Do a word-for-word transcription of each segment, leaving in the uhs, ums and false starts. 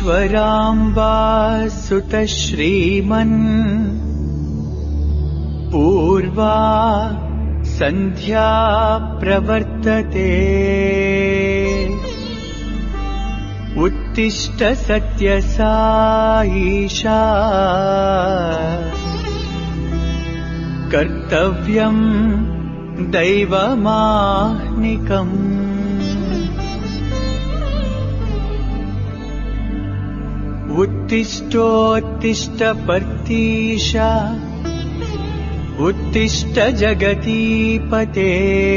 ईश्वराम्बा सुत श्रीमन् पूर्वा संध्या प्रवर्तते उत्तिष्ठ सत्यसाईशा कर्तव्यं दैवमाह्निकम् उत्तिष्ठोत्तिष्ठ पर्तीशा उत्तिष्ठ जगतीपते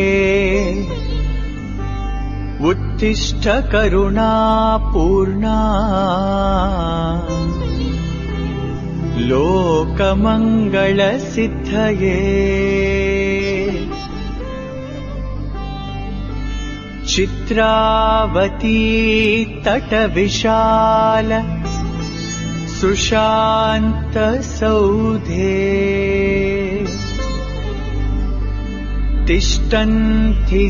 उत्तिष्ठ करुणापूर्णा लोकमङ्गलसिद्धये चित्रावती तटविशाल सुशान्त सौधे तिष्ठन्ति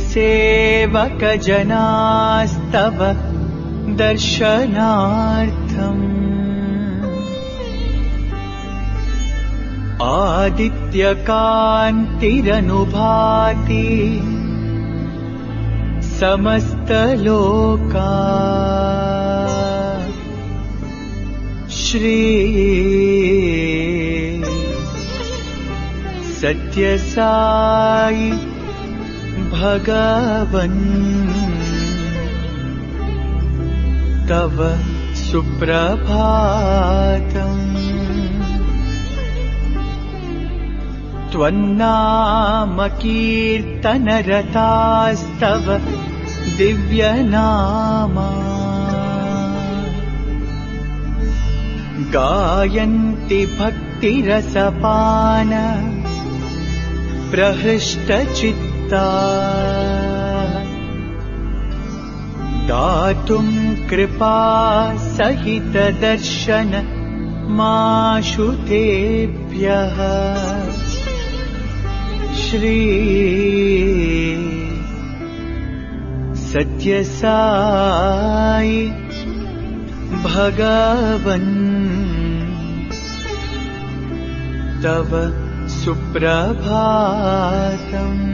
सेवकजनास्तव दर्शनार्थम् आदित्यकान्तिरनुभाति समस्तलोका श्री सत्यसाई भगवन् तव सुप्रभातम् त्वन्नाम कीर्तनरतास्तव दिव्यनामा गायन्ति भक्तिरसपान प्रहृष्टचित्ता दातुं कृपा सहित दर्शन माशुतेभ्यः श्री सत्यसाई भगवन् तव सुप्रभातम्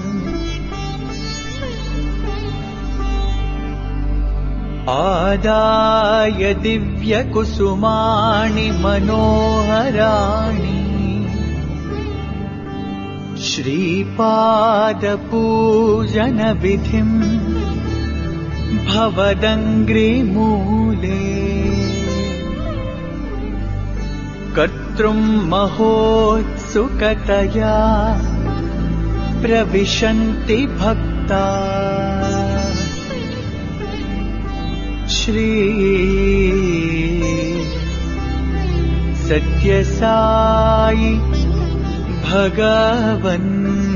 आदाय दिव्यकुसुमानि मनोहराणि श्रीपादपूजनविधिं भवदङ्घ्रिमूले कर्तृं महोत्सुकतया प्रविशन्ति भक्ता श्री सत्यसाई भगवन्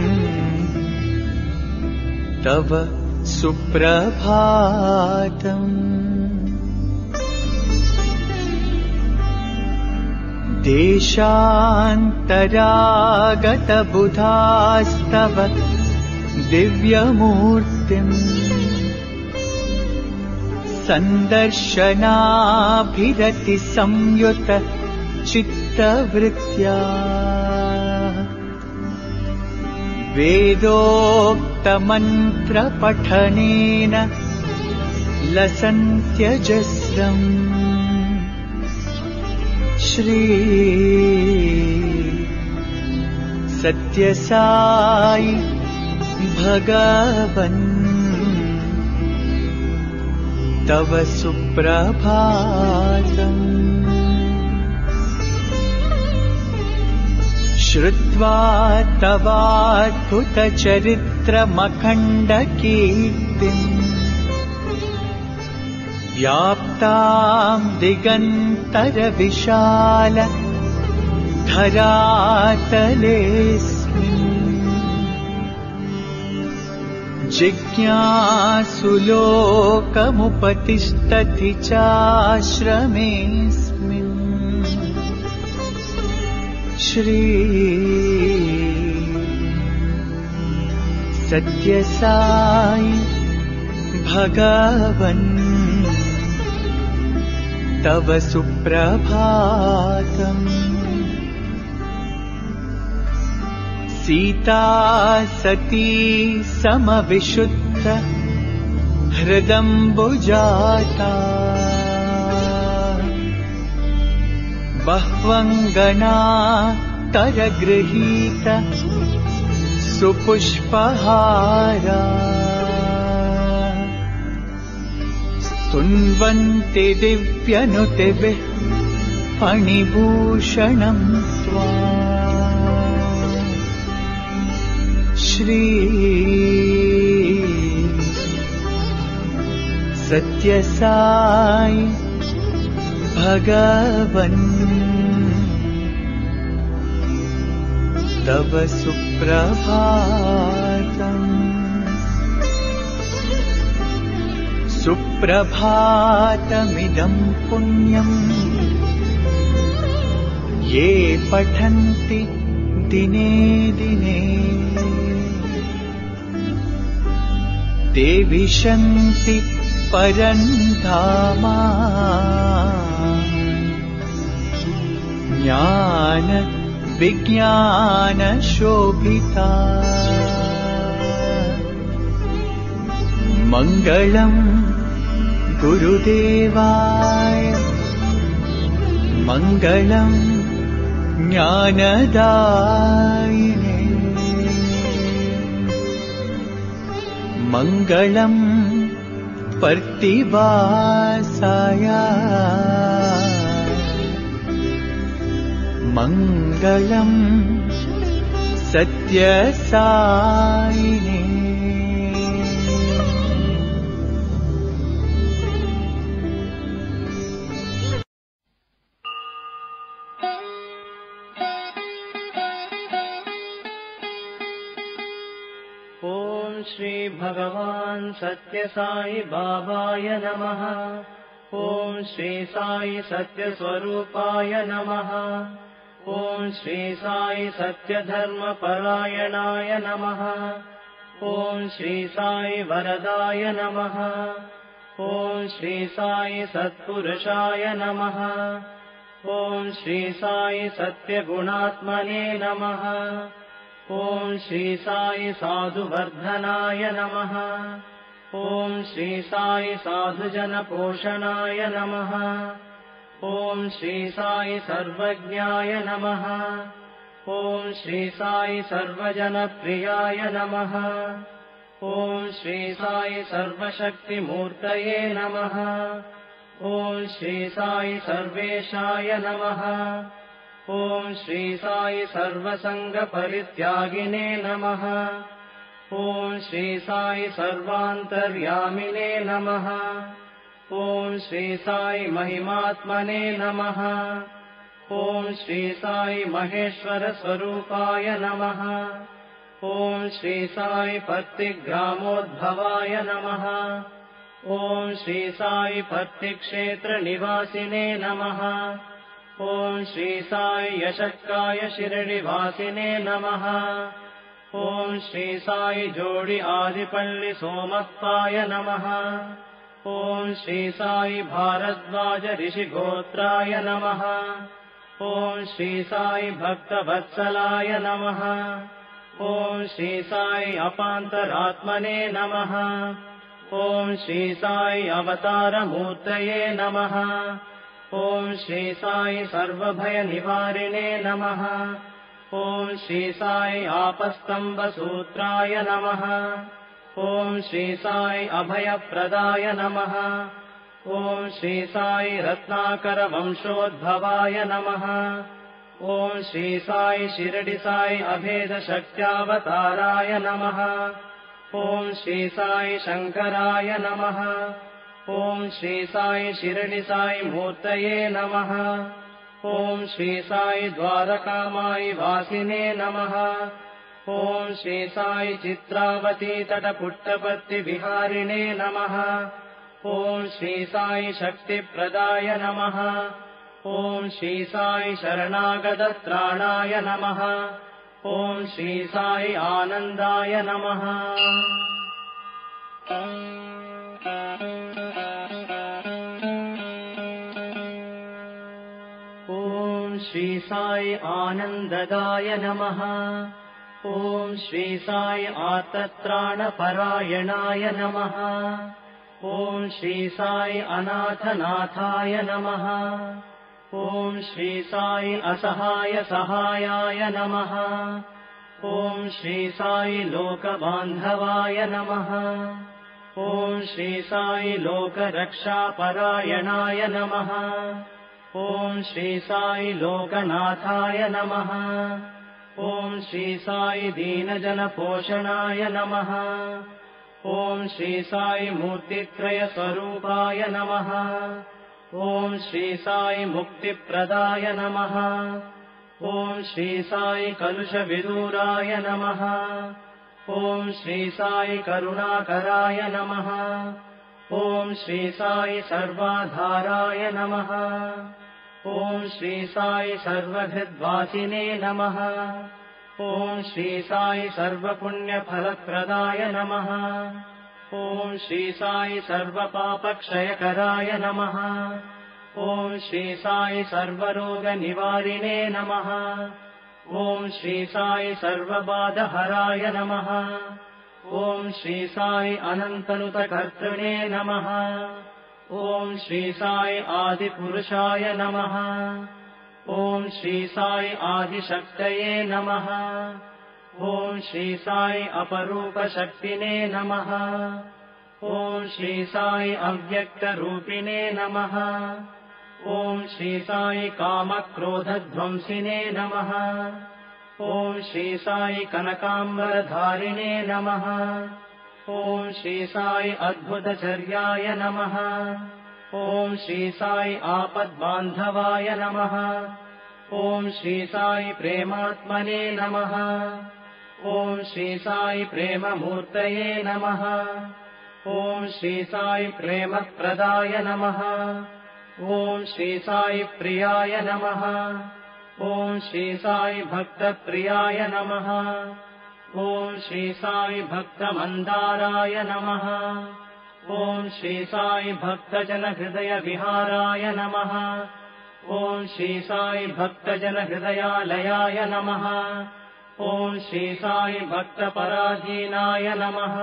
तव सुप्रभातम् देशान्तरागतबुधास्तव दिव्यमूर्तिम् सन्दर्शनाभिरति संयुत चित्तवृत्त्या वेदोक्तमन्त्रपठनेन लसन्त्यजस्रम् श्री सत्यसाई भगवन् तव सुप्रभातम् श्रुत्वा तवाद्भुतचरित्रमखण्डकीर्तिम् व्याप्तां दिगन्तरविशाल धरातलेऽस्मिन् जिज्ञासुलोकमुपतिष्ठति चाश्रमेऽस्मिन् श्री सत्यसाई भगवन् तव सुप्रभातम्। सीता सती समविशुद्ध हृदम्बुजाता। बह्वङ्गना तरगृहीत सुपुष्पहारा। स्तुन्वन्ति दिव्यनुतिभिः फणिभूषणं स्वाम्। श्री सत्यसाई भगवन् तव सुप्रभातम्। सुप्रभातमिदं पुण्यम् ये पठन्ति दिने दिने। ते विशन्ति परन्धामा। ज्ञान विज्ञान शोभिता। मङ्गलं गुरुदेवाय मङ्गलं ज्ञानदायिने। मङ्गलं पर्तिवासाय मङ्गलं सत्यसायिने। ओम श्री भगवान सत्य साई बाबाय नमः। ओम श्री साई सत्य स्वरूपाय नमः। ओम श्री साई सत्य धर्म परायणाय नमः। ओम श्री साई वरदाय नमः। ओम श्री साई सत्पुरुषाय नमः। ओम श्री साई सत्य गुणात्मने नमः। ओम श्री साई साधुवर्धनाय नमः। ओम श्री साई साधुजन पोषणाय नमः। ओम श्री साई सर्वज्ञाय नमः। ओम श्री साई सर्वजन प्रियाय नमः। ओम श्री साई सर्वशक्तिमूर्तये नमः। ओम श्री साई सर्वेशाय नमः। ओम श्री साई सर्वसंग परित्यागिने नमः। ओम श्री साई सर्वान्तर्यामिने नमः। ओम श्री साई महिमात्मने नमः। ओम श्री साई महेश्वर स्वरूपाय नमः। ओम श्री साई पत्तिग्रामोद्भवाय नमः। ओम श्री साई पत्तिक्षेत्र निवासिने नमः। ओम श्री साई यशक्काय शिरडिवासिने नमः। ओम श्री साई जोडि आदिपल्लि सोमप्पाय नमः। ओम श्री साई भारद्वाज ऋषिगोत्राय नमः। ओम श्री साई भक्तवत्सलाय नमः। ओम श्री साई अपान्तरात्मने नमः। ओम श्री साई अवतारमूर्तये नमः। ओम श्री साई सर्वभयनिवारिणे नमः। ओम श्री साई आपस्तम्बसूत्राय नमः। ओम श्री साई अभयप्रदाय नमः। ओम श्री साई रत्नाकर वंशोद्भवाय नमः। ओम श्री साई शिरडि साई अभेद शक्त्यावताराय नमः। ओम श्री साई शंकराय नमः। ओम श्री साई शिरडि साई मूर्तये नमः। ओम श्री साई द्वारकामाई वासिने नमः। ओम श्री साई चित्रावती तटपुट्टपत्ति विहारिणे नमः। ओम श्री साई शक्तिप्रदाय नमः। ओम श्री साई शरणागतत्राणाय नमः। ओम श्री साई आनन्दाय नमः। ॐ श्री साई आनन्ददाय नमः। ॐ श्री साई आर्तत्राणपरायणाय नमः। ॐ श्री साई अनाथनाथाय नमः। ॐ श्री साई असहाय सहायाय नमः। ॐ श्री साई लोकबान्धवाय नमः। ॐ श्री साई लोकरक्षापरायणाय नमः। ॐ श्री साई लोकनाथाय नमः। ॐ श्री साई दीनजनपोषणाय नमः। ॐ श्री साई मूर्तित्रयस्वरूपाय नमः। ॐ श्री साई मुक्तिप्रदाय नमः। ॐ श्री साई कलुषविदूराय नमः। ॐ श्री साई करुणाकराय नमः। ॐ श्री साई सर्वाधाराय नमः। ॐ श्री साई सर्वहृद्वासिने नमः। ॐ श्री साई सर्वपुण्यफलप्रदाय नमः। ॐ श्री साई सर्वपापक्षयकराय नमः। ॐ श्री साई सर्वरोगनिवारिणे नमः। ॐ श्री साई सर्वबाधहराय नमः। ॐ श्री साई अनन्तनुतकर्तृणे नमः। ॐ श्री साई आदिपुरुषाय नमः। ॐ श्री साई आदिशक्तये नमः। ॐ श्री साई अपरूपशक्तिने नमः। ॐ श्री साई अव्यक्तरूपिणे नमः। ॐ श्री साई कामक्रोधध्वंसिने नमः। ॐ श्री साई कनकाम्बरधारिणे नमः। ॐ श्री साई अद्भुतचर्याय नमः। ॐ श्री साई आपद्बान्धवाय नमः। ॐ श्री साई प्रेमात्मने नमः। ॐ श्री साई प्रेममूर्तये नमः। ॐ श्री साई प्रेमप्रदाय नमः। ॐ श्री साई प्रियाय नमः। ॐ श्री साई भक्तप्रियाय नमः। ॐ श्री साई भक्तमन्दाराय नमः। ॐ श्री साई भक्तजनहृदयविहाराय नमः। ॐ श्री साई भक्तजनहृदयालयाय नमः। ॐ श्री साई भक्तपराधीनाय नमः।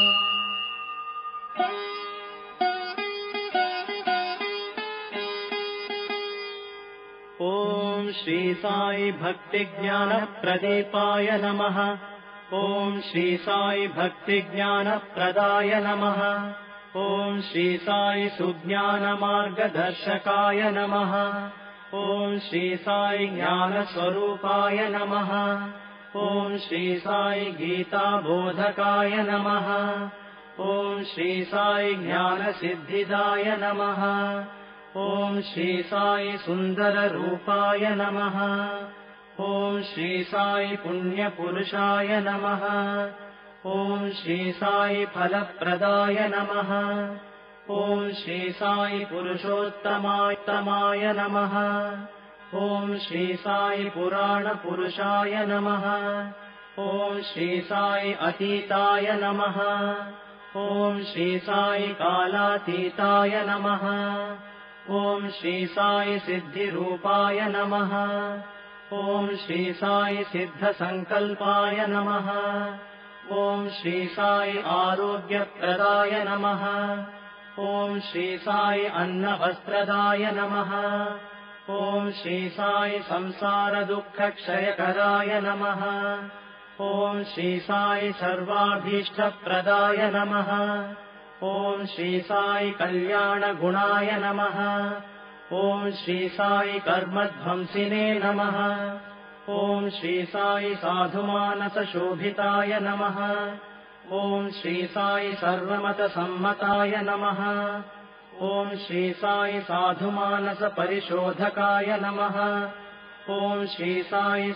ॐ श्री साई भक्तिज्ञानप्रदीपाय नमः। ॐ श्री साई भक्तिज्ञानप्रदाय नमः। ॐ श्री साई सुज्ञानमार्गदर्शकाय नमः। ॐ श्री साई ज्ञानस्वरूपाय नमः। ॐ श्री साई गीताबोधकाय नमः। ॐ श्री साई ज्ञानसिद्धिदाय नमः। ॐ श्री साई सुन्दररूपाय नमः। ॐ श्री साई पुण्यपुरुषाय नमः। ॐ श्री साई फलप्रदाय नमः। ॐ श्री साई पुरुषोत्तमाय नमः। ॐ श्री साई पुराणपुरुषाय नमः। ॐ श्री साई अतीताय नमः। ॐ श्री साई कालातीताय नमः। ॐ श्री साई सिद्धिरूपाय नमः। ॐ श्री साई सिद्धसङ्कल्पाय नमः। ॐ श्री साई आरोग्यप्रदाय नमः। ॐ श्री साई अन्नवस्त्रदाय नमः। ॐ श्री साई संसारदुःखक्षयकराय नमः। ॐ श्री साई सर्वाभीष्टप्रदाय नमः। ॐ श्री साई कल्याणगुणाय नमः। ॐ श्री साई कर्मध्वंसिने नमः। ॐ श्री साई साधुमानसशोभिताय नमः। ॐ श्री साई सर्वमतसम्मताय नमः। ॐ श्री साई साधुमानसपरिशोधकाय नमः। ॐ श्री साई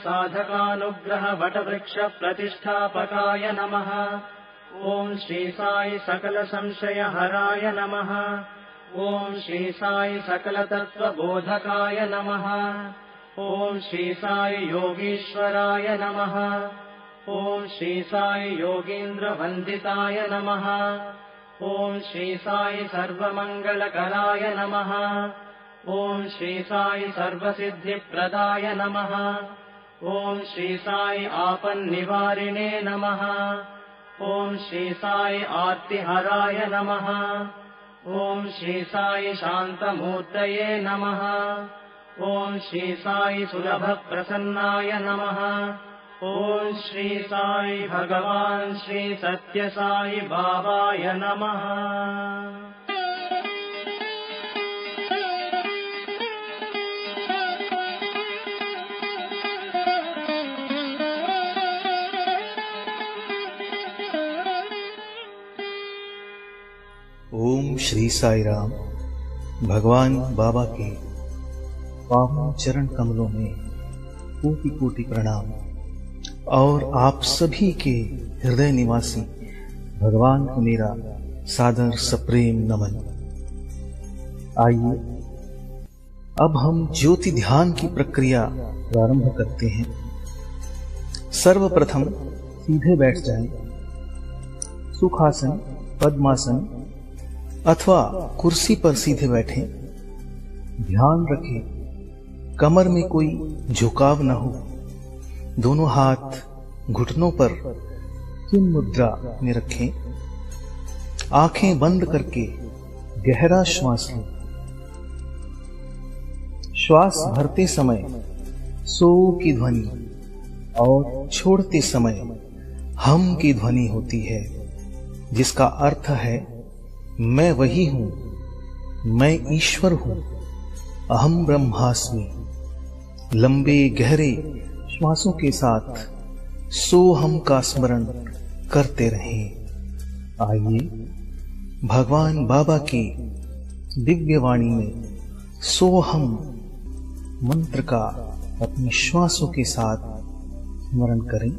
साधकानुग्रहवटवृक्षप्रतिष्ठापकाय नमः। ॐ श्री साई सकलसंशयहराय नमः। ॐ श्री साई सकलतत्त्वबोधकाय नमः। ॐ श्री साई योगीश्वराय नमः। ॐ श्री साई योगीन्द्रवन्दिताय नमः। ॐ श्री साई सर्वमङ्गलकराय नमः। ॐ श्री साई सर्वसिद्धिप्रदाय नमः। ॐ श्री साई आपन्निवारिणे नमः। ॐ श्री साई आर्तिहराय नमः। ॐ श्री साई शान्तमूर्तये नमः। ॐ श्री साई सुलभप्रसन्नाय नमः। ॐ श्री साई भगवान् श्री सत्य साई बाबाय नमः। ओम श्री साई राम। भगवान बाबा के पावन चरण कमलों में कोटि कोटि प्रणाम और आप सभी के हृदय निवासी भगवान को मेरा सादर सप्रेम नमन। आइए अब हम ज्योति ध्यान की प्रक्रिया प्रारंभ करते हैं। सर्वप्रथम सीधे बैठ जाएं। सुखासन, पद्मासन अथवा कुर्सी पर सीधे बैठें। ध्यान रखें कमर में कोई झुकाव न हो। दोनों हाथ घुटनों पर चिन्ह मुद्रा में रखें। आंखें बंद करके गहरा श्वास लें। श्वास भरते समय सो की ध्वनि और छोड़ते समय हम की ध्वनि होती है, जिसका अर्थ है मैं वही हूं, मैं ईश्वर हूं, अहम ब्रह्मास्मि। लंबे गहरे श्वासों के साथ सोहम का स्मरण करते रहें। आइए भगवान बाबा की दिव्य वाणी में सोहम मंत्र का अपनी श्वासों के साथ स्मरण करें।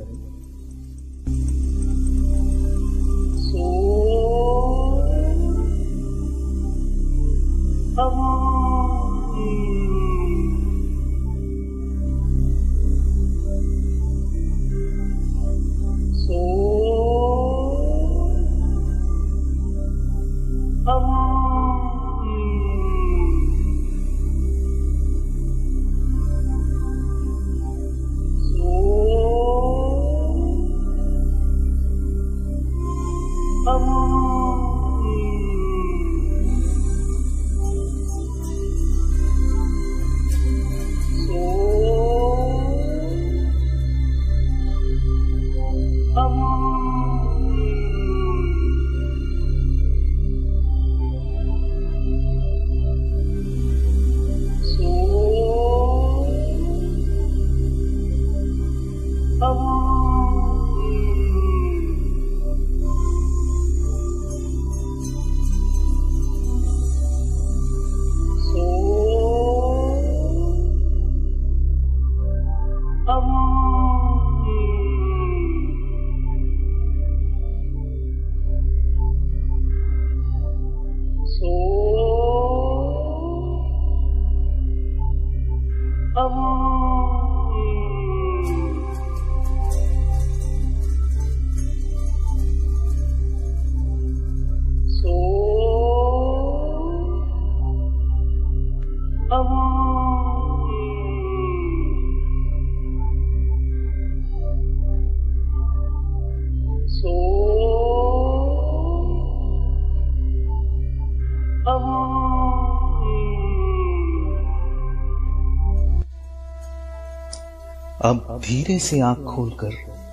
अब धीरे से आंख खोलकर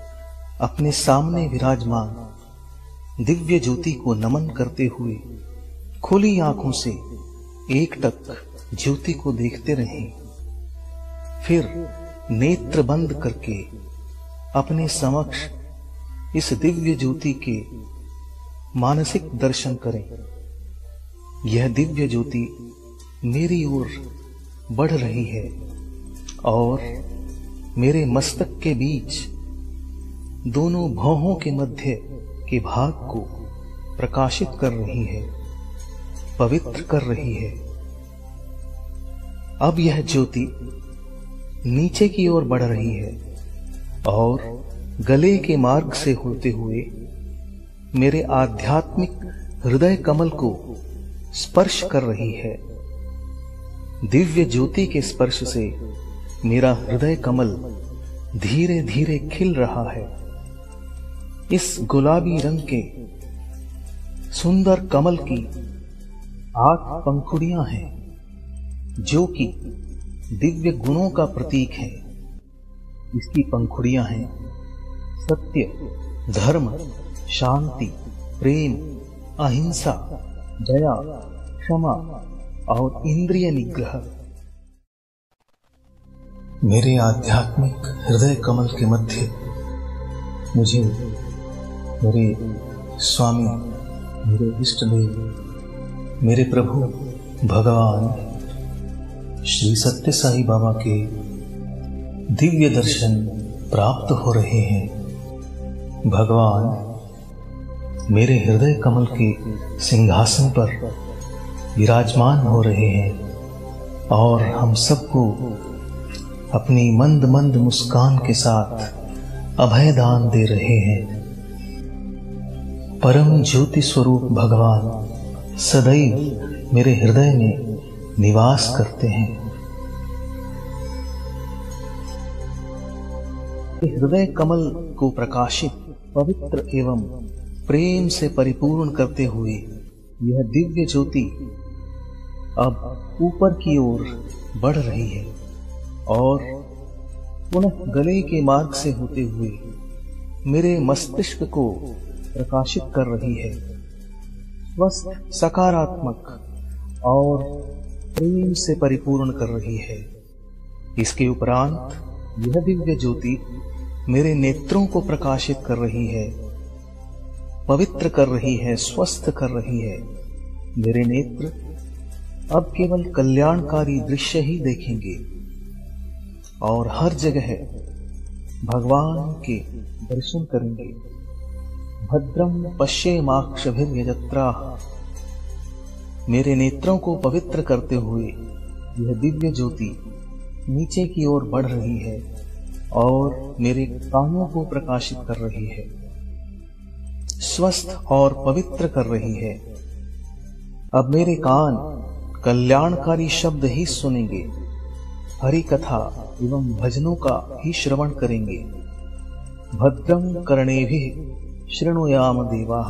अपने सामने विराजमान दिव्य ज्योति को नमन करते हुए खुली आंखों से एकटक ज्योति को देखते रहें। फिर नेत्र बंद करके अपने समक्ष इस दिव्य ज्योति के मानसिक दर्शन करें। यह दिव्य ज्योति मेरी ओर बढ़ रही है और मेरे मस्तक के बीच दोनों भौहों के मध्य के भाग को प्रकाशित कर रही है, पवित्र कर रही है। अब यह ज्योति नीचे की ओर बढ़ रही है और गले के मार्ग से होते हुए मेरे आध्यात्मिक हृदय कमल को स्पर्श कर रही है। दिव्य ज्योति के स्पर्श से मेरा हृदय कमल धीरे धीरे खिल रहा है। इस गुलाबी रंग के सुंदर कमल की आठ पंखुड़ियां हैं, जो कि दिव्य गुणों का प्रतीक है। इसकी पंखुड़ियां हैं सत्य, धर्म, शांति, प्रेम, अहिंसा, दया, क्षमा और इंद्रिय निग्रह। मेरे आध्यात्मिक हृदय कमल के मध्य मुझे मेरे स्वामी, मेरे इष्ट देव, मेरे प्रभु भगवान श्री सत्य साई बाबा के दिव्य दर्शन प्राप्त हो रहे हैं। भगवान मेरे हृदय कमल के सिंहासन पर विराजमान हो रहे हैं और हम सबको अपनी मंद मंद मुस्कान के साथ अभय दान दे रहे हैं। परम ज्योति स्वरूप भगवान सदैव मेरे हृदय में निवास करते हैं। हृदय कमल को प्रकाशित, पवित्र एवं प्रेम से परिपूर्ण करते हुए यह दिव्य ज्योति अब ऊपर की ओर बढ़ रही है और पुनः गले के मार्ग से होते हुए मेरे मस्तिष्क को प्रकाशित कर रही है। स्वस्थ, सकारात्मक और प्रेम से परिपूर्ण कर रही है। इसके उपरांत यह दिव्य ज्योति मेरे नेत्रों को प्रकाशित कर रही है, पवित्र कर रही है, स्वस्थ कर रही है। मेरे नेत्र अब केवल कल्याणकारी दृश्य ही देखेंगे और हर जगह भगवान के दर्शन करेंगे। भद्रम पश्येमाक्षभिर्यजत्राः। मेरे नेत्रों को पवित्र करते हुए यह दिव्य ज्योति नीचे की ओर बढ़ रही है और मेरे कानों को प्रकाशित कर रही है, स्वस्थ और पवित्र कर रही है। अब मेरे कान कल्याणकारी शब्द ही सुनेंगे, हरि कथा एवं भजनों का ही श्रवण करेंगे। भद्रं कर्णेभिः शृणुयाम देवाः।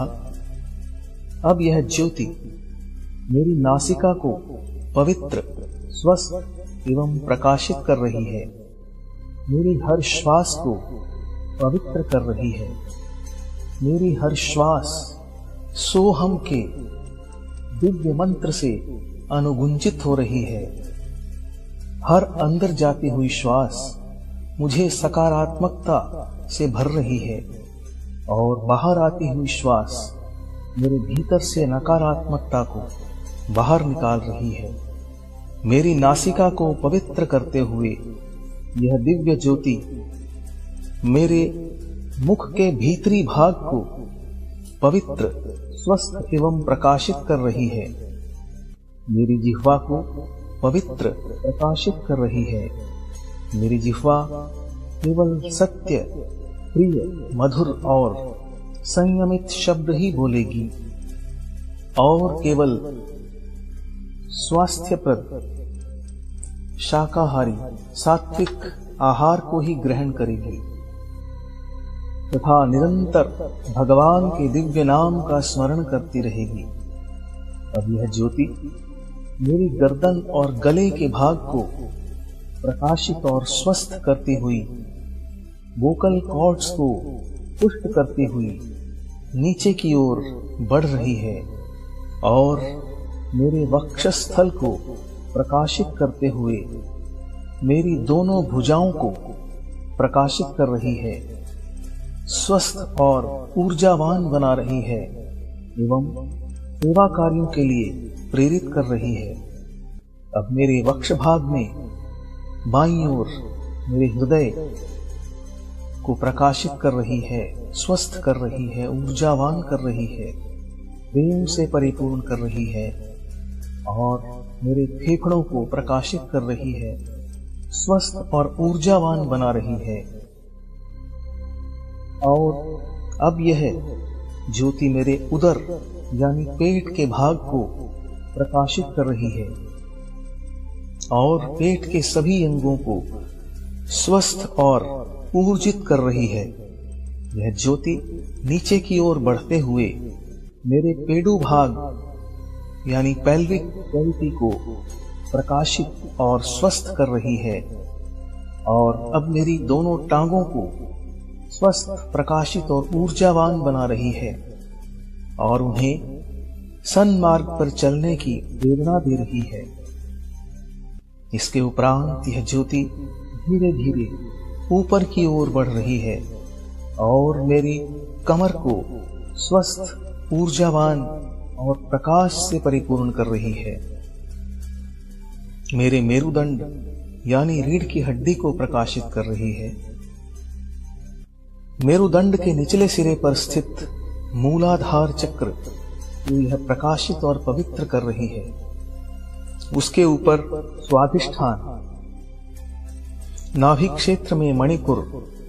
अब यह ज्योति मेरी नासिका को पवित्र, स्वस्थ एवं प्रकाशित कर रही है। मेरी हर श्वास को पवित्र कर रही है। मेरी हर श्वास सोहम के दिव्य मंत्र से अनुगुंजित हो रही है। हर अंदर जाती हुई श्वास मुझे सकारात्मकता से भर रही है और बाहर आती हुई श्वास मेरे भीतर से नकारात्मकता को बाहर निकाल रही है। मेरी नासिका को पवित्र करते हुए यह दिव्य ज्योति मेरे मुख के भीतरी भाग को पवित्र, स्वस्थ एवं प्रकाशित कर रही है। मेरी जिह्वा को पवित्र, प्रकाशित कर रही है। मेरी जिह्वा केवल सत्य, प्रिय, मधुर और संयमित शब्द ही बोलेगी और केवल स्वास्थ्यप्रद, शाकाहारी, सात्विक आहार को ही ग्रहण करेगी तथा निरंतर भगवान के दिव्य नाम का स्मरण करती रहेगी। अब यह ज्योति मेरी गर्दन और गले के भाग को प्रकाशित और स्वस्थ करती हुई, वोकल कॉर्ड्स को पुष्ट करती हुई नीचे की ओर बढ़ रही है और मेरे वक्षस्थल को प्रकाशित करते हुए मेरी दोनों भुजाओं को प्रकाशित कर रही है, स्वस्थ और ऊर्जावान बना रही है एवं सेवा कार्यों के लिए प्रेरित कर रही है। अब मेरे वक्ष भाग में बाईं ओर मेरे हृदय को प्रकाशित कर रही है, स्वस्थ कर रही है, ऊर्जावान कर रही है, प्रेम से परिपूर्ण कर रही है और मेरे फेफड़ों को प्रकाशित कर रही है, स्वस्थ और ऊर्जावान बना रही है। और अब यह ज्योति मेरे उदर यानी पेट के भाग को प्रकाशित कर रही है और पेट के सभी अंगों को स्वस्थ और ऊर्जित कर रही है। यह ज्योति नीचे की ओर बढ़ते हुए मेरे पेडू भाग यानी पेल्विक कैविटी को प्रकाशित और स्वस्थ कर रही है और अब मेरी दोनों टांगों को स्वस्थ, प्रकाशित और ऊर्जावान बना रही है और उन्हें सन्मार्ग पर चलने की प्रेरणा दे रही है। इसके उपरांत यह ज्योति धीरे धीरे ऊपर की ओर बढ़ रही है और मेरी कमर को स्वस्थ, ऊर्जावान और प्रकाश से परिपूर्ण कर रही है। मेरे मेरुदंड यानी रीढ़ की हड्डी को प्रकाशित कर रही है। मेरुदंड के निचले सिरे पर स्थित मूलाधार चक्र को यह प्रकाशित और पवित्र कर रही है। उसके ऊपर स्वाधिष्ठान, नाभि क्षेत्र में मणिपुर,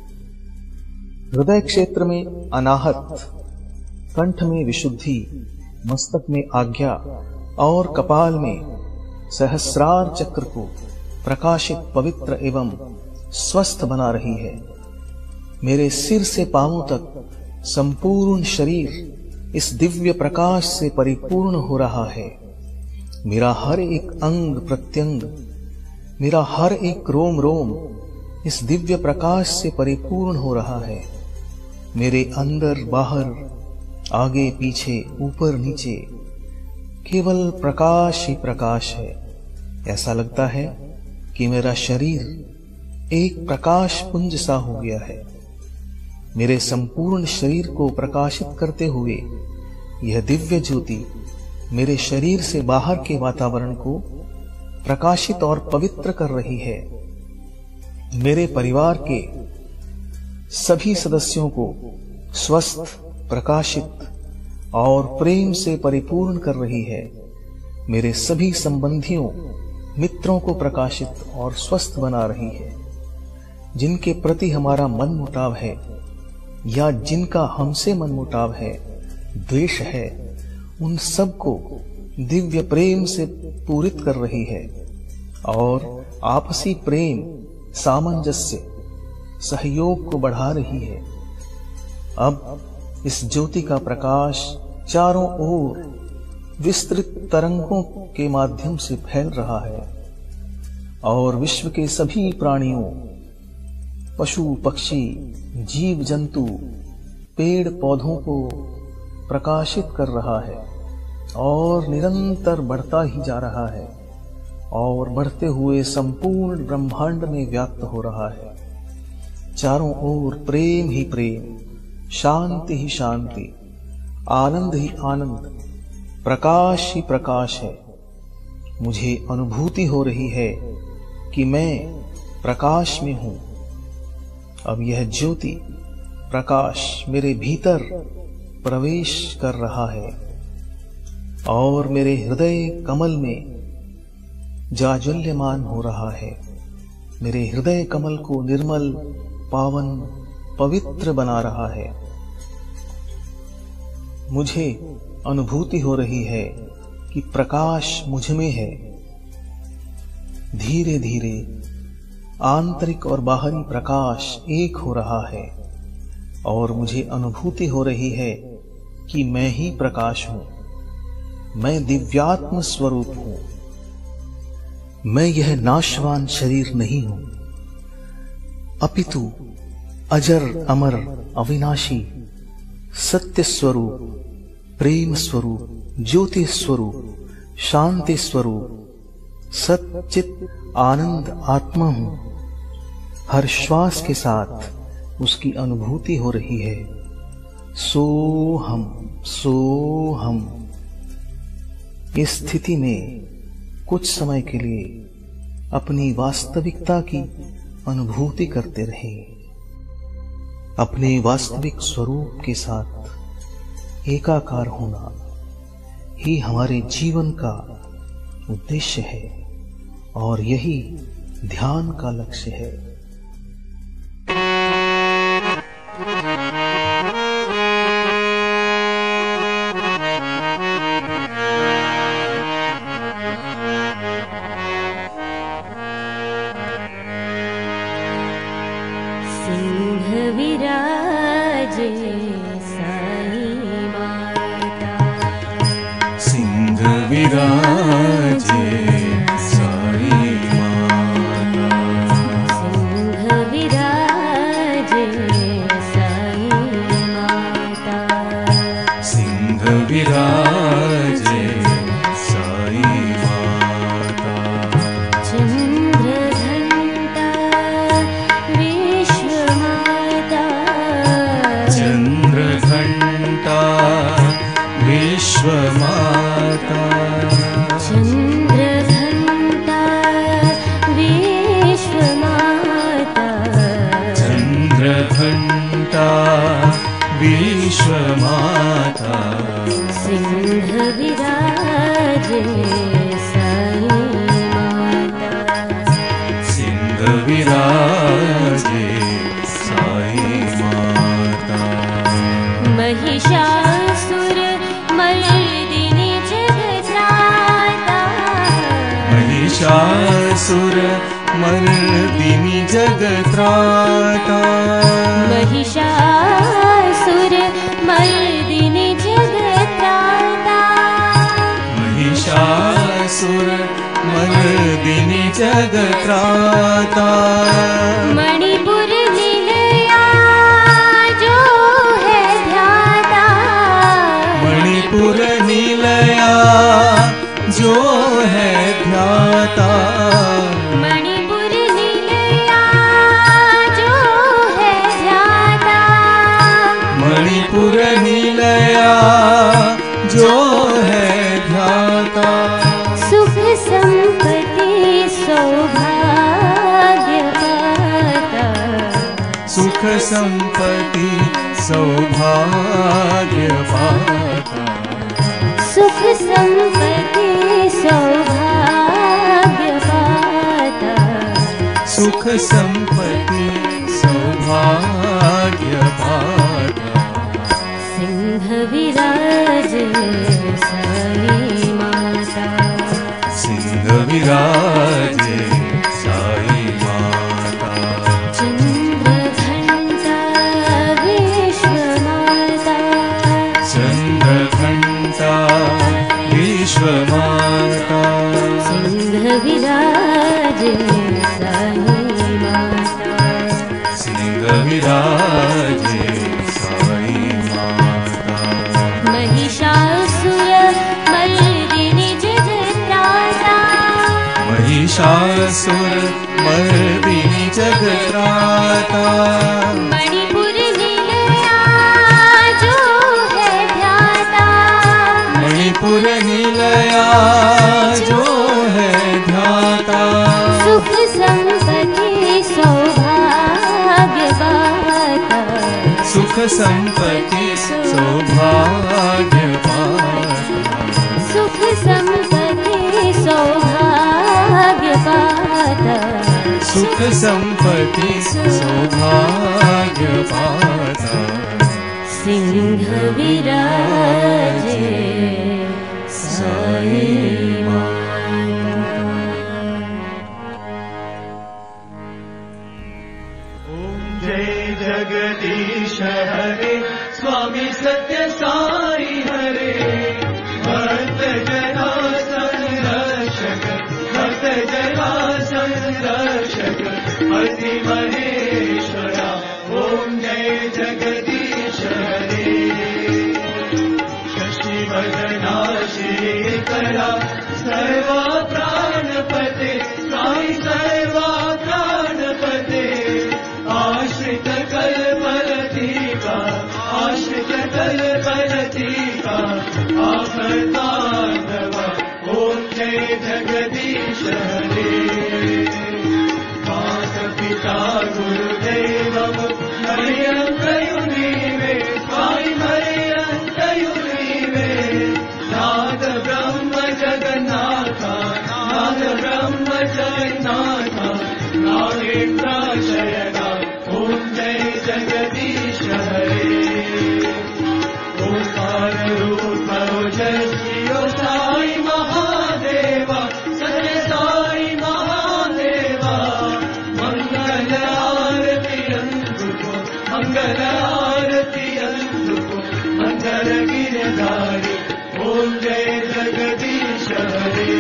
हृदय क्षेत्र में अनाहत, कंठ में विशुद्धि, मस्तक में आज्ञा और कपाल में सहस्रार चक्र को प्रकाशित, पवित्र एवं स्वस्थ बना रही है। मेरे सिर से पांवों तक संपूर्ण शरीर इस दिव्य प्रकाश से परिपूर्ण हो रहा है। मेरा हर एक अंग प्रत्यंग, मेरा हर एक रोम रोम इस दिव्य प्रकाश से परिपूर्ण हो रहा है। मेरे अंदर बाहर, आगे पीछे, ऊपर नीचे केवल प्रकाश ही प्रकाश है। ऐसा लगता है कि मेरा शरीर एक प्रकाश पुंज सा हो गया है। मेरे संपूर्ण शरीर को प्रकाशित करते हुए यह दिव्य ज्योति मेरे शरीर से बाहर के वातावरण को प्रकाशित और पवित्र कर रही है। मेरे परिवार के सभी सदस्यों को स्वस्थ, प्रकाशित और प्रेम से परिपूर्ण कर रही है। मेरे सभी संबंधियों, मित्रों को प्रकाशित और स्वस्थ बना रही है। जिनके प्रति हमारा मन मुटाव है या जिनका हमसे मन मुटाव है, द्वेष है, उन सबको दिव्य प्रेम से पूरित कर रही है और आपसी प्रेम, सामंजस्य, सहयोग को बढ़ा रही है। अब इस ज्योति का प्रकाश चारों ओर विस्तृत तरंगों के माध्यम से फैल रहा है और विश्व के सभी प्राणियों, पशु पक्षी, जीव जंतु, पेड़ पौधों को प्रकाशित कर रहा है और निरंतर बढ़ता ही जा रहा है और बढ़ते हुए संपूर्ण ब्रह्मांड में व्याप्त हो रहा है। चारों ओर प्रेम ही प्रेम, शांति ही शांति, आनंद ही आनंद, प्रकाश ही प्रकाश है। मुझे अनुभूति हो रही है कि मैं प्रकाश में हूं। अब यह ज्योति प्रकाश मेरे भीतर प्रवेश कर रहा है और मेरे हृदय कमल में जाज्वल्यमान हो रहा है। मेरे हृदय कमल को निर्मल, पावन, पवित्र बना रहा है। मुझे अनुभूति हो रही है कि प्रकाश मुझ में है। धीरे धीरे आंतरिक और बाहरी प्रकाश एक हो रहा है और मुझे अनुभूति हो रही है कि मैं ही प्रकाश हूं। मैं दिव्यात्म स्वरूप हूं। मैं यह नाशवान शरीर नहीं हूं, अपितु अजर अमर अविनाशी सत्य स्वरूप, प्रेम स्वरूप, ज्योति स्वरूप, शांति स्वरूप, सच्चित आनंद आत्मा हूं। हर श्वास के साथ उसकी अनुभूति हो रही है। सो हम सो हम इस स्थिति में कुछ समय के लिए अपनी वास्तविकता की अनुभूति करते रहें। अपने वास्तविक स्वरूप के साथ एकाकार होना ही हमारे जीवन का उद्देश्य है और यही ध्यान का लक्ष्य है। सिंह विराजे साई माता, सिंह विराजे साई माता, सिंह विराजे साई माता, सिंह विराजे साई माता, चंद्रघंटा विश्वमाता, चंद्रघंटा विश्वमाता, चंद्रघंटा विश्वमाता, चंद्रघंटा विश्वमाता, सिंह विराजे साई माता, सिंह विराजे साई माता, महिषासुर मर्दिनी जगत्राता, महिषासुर मर्दिनी जगत्राता, महिषासुर मर्दिनी जगत्राता, महिषासुर मर्दिनी जगत्राता, मणिपुर निलया जो है ध्याता, मणिपुर निलया जो है ध्याता, मणिपुर निलया जो है ध्याता, मणिपुर निलया जो है ध्याता, सुख संपत्ति सौभाग्य पाता, सुख संपत्ति सौभाग्य पाता, सुख संपत्ति सौभाग्य पाता, सुख संपत्ति सौभाग्य पाता, सिंह विराजे साई माता, सिंह विराजे साई माता, चंद्रघंटा विश्वमाता, चंद्रघंटा विश्वमाता, सिंह विराजे साई माता, सिंह विराजे साई माता, महिषासुर मर्दिनी जगत्राता, महिषासुर मर्दिनी जगत्राता, मणिपुर निलया जो है ध्याता, मणिपुर निलया जो है ध्याता, सुख संपत्ति सौभाग्य पाता, सुख संपत्ति सौभाग्य पाता, सुख संपत्ति सौभाग्य पाता, सुख संपत्ति सौभाग्य पाता, सिंह विराजे साई माता। जय जगदीश हरे स्वामी सत्य साई हरे, भक्त जना संरक्षक, भक्त जना संरक्षक अति महेश्वरा। ओम जय जगदीश हरे, शशि वदना श्रीकरा सर्वा प्राणपते, साई सर्वा प्राणपते, आश्रित कल्पलतीका, आश्रित कल्पलतीका, आफतांडव। ओम जय जगदीश हरे, माता पिता गुरुदेवम मरियन्तयुनीवे, साई मरियन्तयुनीवे, नाद ब्रह्म जगन्नाथ, नाद ब्रह्म जगन्नाथ, नागेन्द्राशयना। ओम जय जगदीश हरे, ओंकार रूप ओजस्वी साई महादेवा, सत्य साई महादेवा, मंगल आरती रंग मंगल आरती अंधुको मंगल गिरधारी ओम जय जगदीश हरे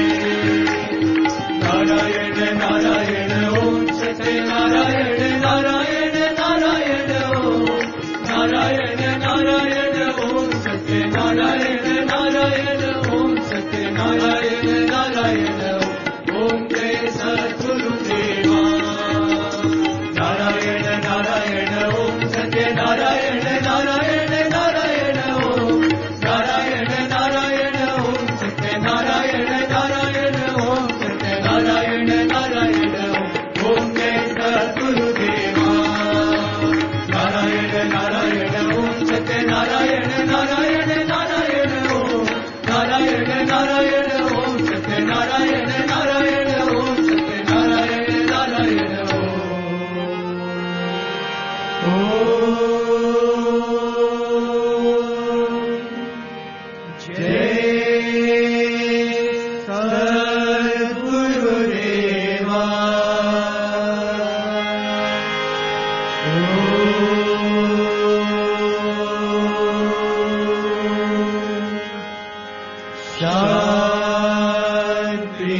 नारायण नारायण ओम सत्य नारायण नारायण नारायण ओम नारायण नारायण ओम सत्य नारायण नारायण ओम सत्य नारायण नारायण ओम जय सद्गुरुदेवा नारायण नारायण ओम सत्य नारायण नारायण नारायण ओम नारायण नारायण ओम सत्य नारायण नारायण ओम सत्य नारायण नारायण ओम जय सद्गुरुदेवा नारायण नारायण ओम सत्य नारायण नारायण नारायण ओम नारायण नारायण ओम सत्य नारायण नारायण ओम सत्य नारायण नारायण ओम जय सद्गुरुदेवा शांति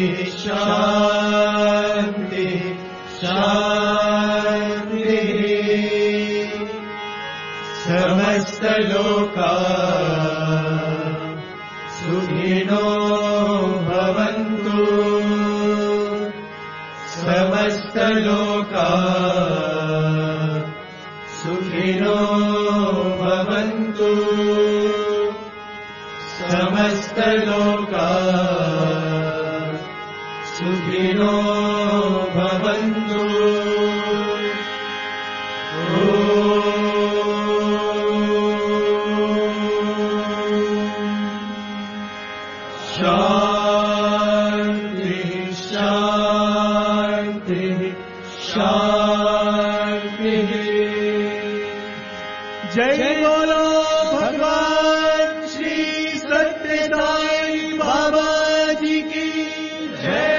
शांति शांति समस्त लोका सुखिनो भवन्तु समस्त लोका सुखिनो भवन्तु समस्त लोका सुखिनो भवन्तु शांति शांति शांति जय बोलो भगवान श्री सत्य साई बाबा जी की जय।